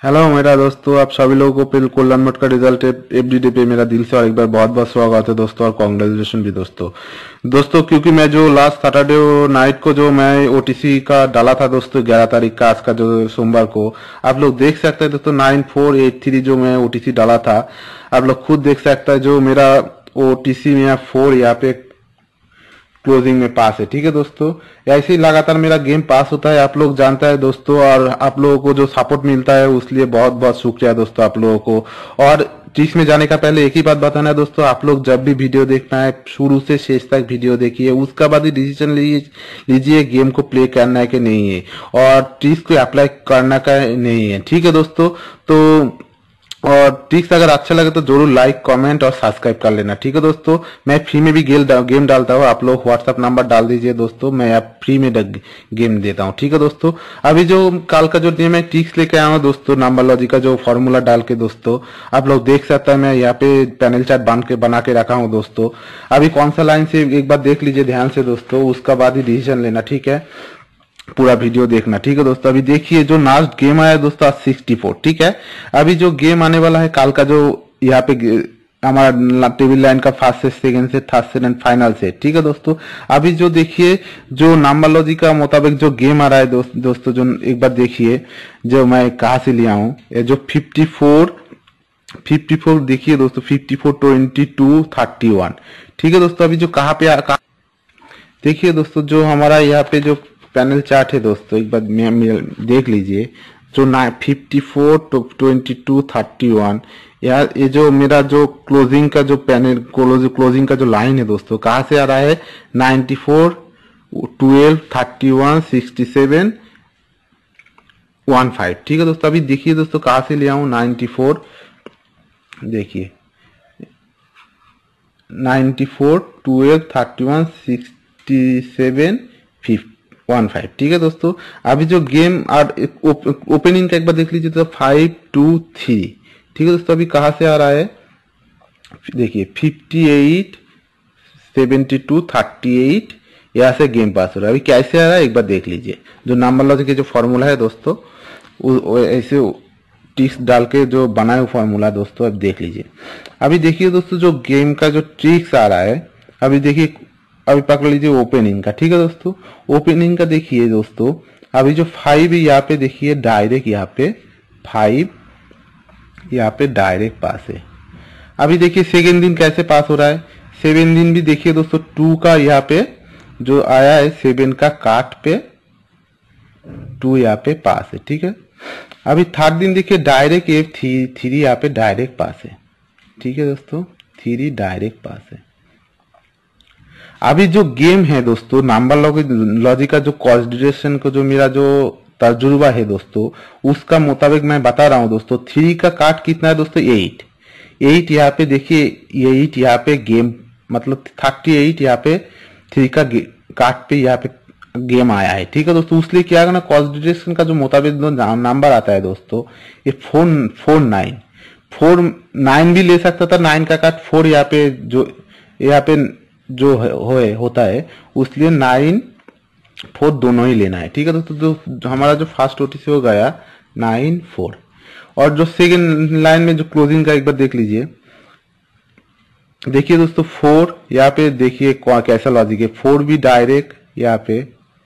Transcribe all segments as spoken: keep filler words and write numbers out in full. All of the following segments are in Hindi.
हेलो मेरा दोस्तों, आप सभी लोगों को पिल कल्याण मठ का रिजल्ट एफडीडी पे मेरा दिल से और एक बार बहुत बहुत स्वागत है दोस्तों, और कांग्रेचुलेशन भी दोस्तों। दोस्तों क्योंकि मैं जो लास्ट सैटरडे नाइट को जो मैं ओटीसी का डाला था दोस्तों, ग्यारह तारीख का, आज का जो सोमवार को, आप लोग देख सकते हैं दोस्तों नाइन फोर एट थ्री जो मैं ओटीसी डाला था, आप लोग खुद देख सकते हैं जो मेरा ओटीसी में फोर यहाँ पे क्लोजिंग में पास है। ठीक है दोस्तों, ऐसे ही लगातार मेरा गेम पास होता है, आप लोग जानता है दोस्तों, और आप लोगों को जो सपोर्ट मिलता है उसलिए बहुत बहुत शुक्रिया दोस्तों आप लोगों को। और ट्रिक्स में जाने का पहले एक ही बात बताना है दोस्तों, आप लोग जब भी वीडियो देखना है शुरू से शेष तक वीडियो देखिए, उसका बाद ही डिसीजन लीजिए गेम को प्ले करना है कि नहीं है, और ट्रिक्स को अप्लाई करना का नहीं है। ठीक है दोस्तों, तो और ट्रिक्स अगर अच्छा लगे तो जरूर लाइक कमेंट और सब्सक्राइब कर लेना। ठीक है दोस्तों, मैं फ्री में भी गेम गेम डालता हूँ, आप लोग व्हाट्सएप नंबर डाल दीजिए दोस्तों, मैं आप फ्री में गेम देता हूँ। ठीक है दोस्तों, अभी जो कल का जो मैं ट्रिक्स लेके आया हूँ दोस्तों, नंबर लॉजिक का जो फॉर्मूला डाल के दोस्तों, आप लोग देख सकते हैं, मैं यहाँ पे पैनल चार्ट बन के बना के रखा हूँ दोस्तों। अभी कौन सा लाइन से एक बार देख लीजिए ध्यान से दोस्तों, उसका बाद ही डिसीजन लेना। ठीक है, पूरा वीडियो देखना। ठीक है दोस्तों, अभी देखिए जो लास्ट गेम आया दोस्तों सिक्सटी फोर। ठीक है, अभी जो गेम आने वाला है काल का, जो यहाँ पे हमारा टेबल लाइन का फर्स्ट से सेकंड से थर्ड से एंड फाइनल से। ठीक है दोस्तों, अभी जो देखिए जो नंबर लॉजिक का मुताबिक जो गेम आ रहा है दोस्त, दोस्तों जो एक बार देखिए जो मैं कहा से लिया हूँ, जो फिफ्टी फोर फिफ्टी फोर देखिए दोस्तों, fifty four twenty two thirty one. ठीक है दोस्तों, अभी जो कहाँ पे देखिए दोस्तों, जो हमारा यहाँ पे जो पैनल चार्ट है दोस्तों, एक बार देख लीजिए, जो fifty four twenty two thirty one, यार ये जो मेरा जो क्लोजिंग का जो पैनल क्लोजिंग का जो लाइन है दोस्तों, कहाँ से आ रहा है, ninety four twelve thirty one sixty seven one five. ठीक है दोस्तों, अभी देखिए दोस्तों कहाँ से लिया हूँ, नाइन्टी फोर देखिए ninety four twelve thirty one sixty seven fifty one five. ठीक है दोस्तों, अभी जो गेम और ओपनिंग का एक बार देख लीजिए तो फाइव टू थ्री। ठीक है दोस्तों, अभी कहाँ से आ रहा है, देखिए fifty eight seventy two thirty eight, यहाँ से गेम पास हो रहा है। अभी कैसे आ रहा है एक बार देख लीजिए, जो नंबर लॉजिक के जो फॉर्मूला है दोस्तों, ऐसे ट्रिक्स डाल के जो बनाए हुआ फॉर्मूला दोस्तों, अब देख लीजिए। अभी देखिए दोस्तों जो गेम का जो ट्रिक्स आ रहा है, अभी देखिए, अभी पकड़ लीजिए ओपनिंग का। ठीक है दोस्तों, ओपनिंग का देखिए दोस्तों, अभी जो फाइव यहाँ पे देखिए डायरेक्ट, यहाँ पे फाइव यहाँ पे डायरेक्ट पास है। अभी देखिए सेकेंड दिन कैसे पास हो रहा है, सेवन दिन भी देखिए दोस्तों, टू का यहाँ पे जो आया है, सेवन का काट पे टू यहाँ पे पास है। ठीक है, अभी थर्ड दिन देखिए डायरेक्ट एफ थ्री थ्री यहाँ पे डायरेक्ट पास है। ठीक है दोस्तों, थ्री डायरेक्ट पास है। अभी जो गेम है दोस्तों, नंबर लॉजिक का जो कॉन्सिडरेशन को जो मेरा जो तजुर्बा है दोस्तों, उसका मुताबिक मैं बता रहा हूं दोस्तों, थ्री का काट कितना है दोस्तों, एट एट यहाँ पे देखिए, एट यहाँ पे गेम मतलब थर्टी एट यहाँ पे थ्री का काट पे यहाँ पे गेम आया है। ठीक है दोस्तों, उसलिए क्या करना, कॉन्सिडरेशन का जो मुताबिक नंबर आता है दोस्तों, ये four four nine four nine भी ले सकता था, नाइन का काट फोर यहाँ पे जो यहाँ पे जो होए होता है, उसलिए नाइन फोर दोनों ही लेना है। ठीक है दोस्तों, जो हमारा जो फर्स्ट ओटीसी हो गया नाइन फोर, और जो सेकेंड लाइन में जो क्लोजिंग का एक बार देख लीजिए, देखिए दोस्तों फोर यहाँ पे देखिए कैसा लॉजिक है, फोर भी डायरेक्ट यहाँ पे,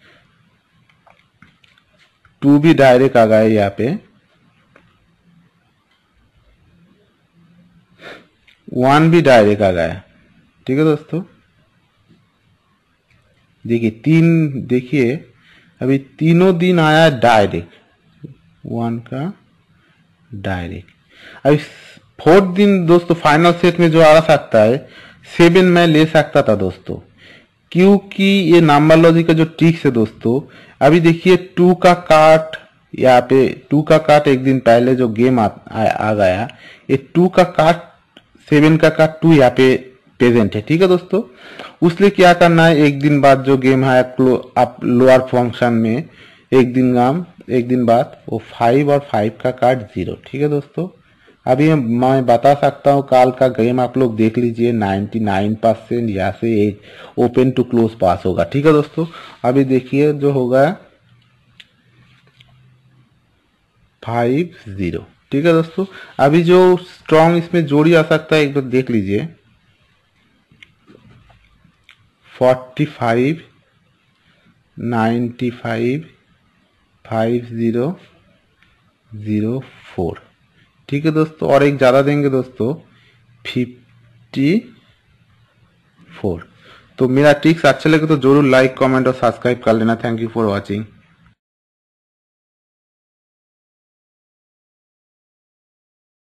टू भी डायरेक्ट आ गया यहाँ पे, वन भी डायरेक्ट आ गया। ठीक है दोस्तों, देखिए तीन देखिए, अभी तीनों दिन आया डायरेक्ट, वन का डायरेक्ट। अभी फोर्थ दिन दोस्तों फाइनल सेट में जो आ सकता है, सेवन में ले सकता था दोस्तों, क्योंकि ये नंबर लॉजिक का जो ट्रिक्स है दोस्तों, अभी देखिए टू का काट यहाँ पे, टू का काट एक दिन पहले जो गेम आ, आ, आ गया, ये टू का काट सेवन का काट टू यहाँ पे प्रेजेंट है। ठीक है दोस्तों, उसलिए क्या करना है, एक दिन बाद जो गेम है आप लोअर फंक्शन में, एक दिन काम एक दिन बाद वो फाइव और फाइव का कार्ड जीरो। ठीक है दोस्तों, अभी मैं बता सकता हूँ काल का गेम आप लोग देख लीजिए, नाइन्टी नाइन परसेंट यहाँ से एक ओपन टू क्लोज पास होगा। ठीक है दोस्तों, अभी देखिए जो होगा फाइव जीरो। ठीक है दोस्तों, अभी जो स्ट्रॉन्ग इसमें जोड़ी आ सकता है एक बार देख लीजिए, forty five ninety five five zero zero four. ठीक है दोस्तों, और एक ज़्यादा देंगे दोस्तों, फिफ्टी फोर। तो मेरा ट्रिक्स अच्छा लगे तो जरूर लाइक कमेंट और सब्सक्राइब कर लेना। Thank you for watching.